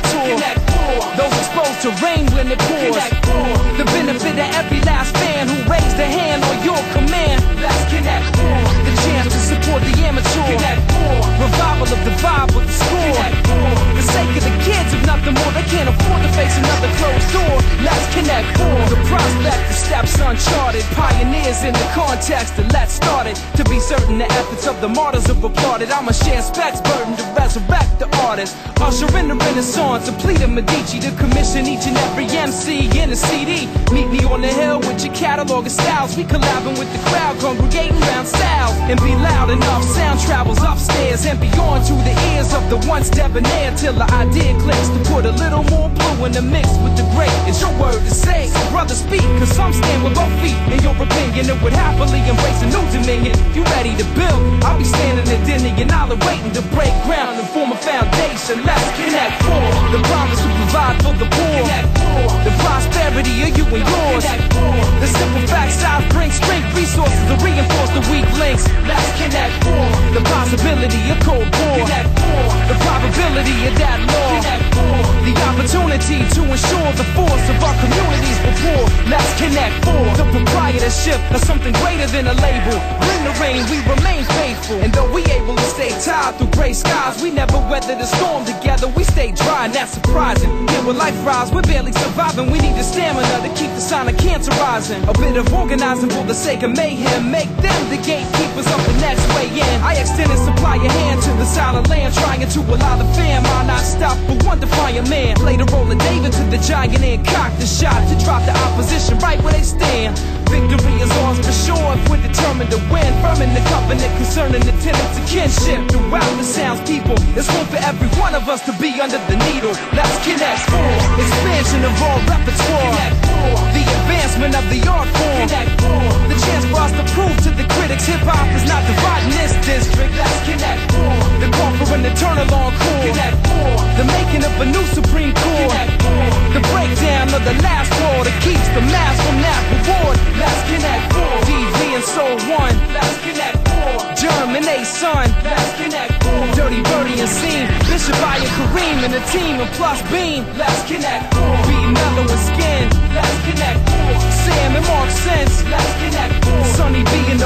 tour. Those exposed to rain when it pours. The benefit of every last fan who raised a hand on your command. Let's connect. The chance to support the amateur. Revival of the vibe with the score. The sake of the kids, if nothing more, they can't afford to face another closed door. Let's connect. The prospect of steps uncharted. Pioneers in the context of let's start it. To be certain the efforts of the martyrs have applauded. I'ma share specs, burden to resurrect the artist. Usher in the renaissance, a plea to Medici to commission each and every MC in a CD. Meet me on the hill with your catalog of styles. We collabing with the crowd, congregating round styles. And be loud enough, sound travels upstairs and beyond to the ears of the once debonair. Till the idea clicks to put a little more blue in the mix with the great. It's your word to say, so brother speak, cause some stand with both feet in your opinion and would happily embrace a new dominion. If you ready to build, I'll be standing at dinner and I'll waiting to break ground and form a foundation. Let's connect. The promise to provide for the poor. The prosperity of you and yours. The simple facts I'll bring strength, resources to reinforce the weak links. Let's connect. The possibility of cold war. The probability of that law. The opportunity to ensure the force of our communities before. Let's connect. The proprietorship of something greater than a label. Bring the rain, we remain faithful. And though we able to stay tied through gray skies, we never weather the storm together. We stay dry and that's surprising. Here where life rise, we're barely surviving. We need the stamina to keep the sign of cancer rising. A bit of organizing for the sake of mayhem. Make them the gatekeepers of the next way in. I extend and supply a hand to the silent land, trying to allow the fam. I'll not stop for one defiant man. Play the role of David to the giant and cock the shot to drop the opposition right where they stand. Victory is ours for sure if we're determined to win. Firm in the covenant concerning the tenets of kinship. Throughout the sounds people, there's room for every one of us to be under the needle. Let's connect. Expansion of all repertoire. The advancement of the art form. The chance for us to prove to the critics hip-hop is not dividing this district. Let's connect. The call for an eternal encore. The making of a new Supreme Court. The breakdown of the last war that keeps the mass from that reward. Let's connect. DV and Soul One. Let's connect. German A Son. Let's connect. Dirty Birdie and Scene. Bishop Iron Kareem and the team and plus Beam. Let's connect. Be Mellow and Skin. Let's connect. Sam and Mark Sense. Let's connect. Sonny B and the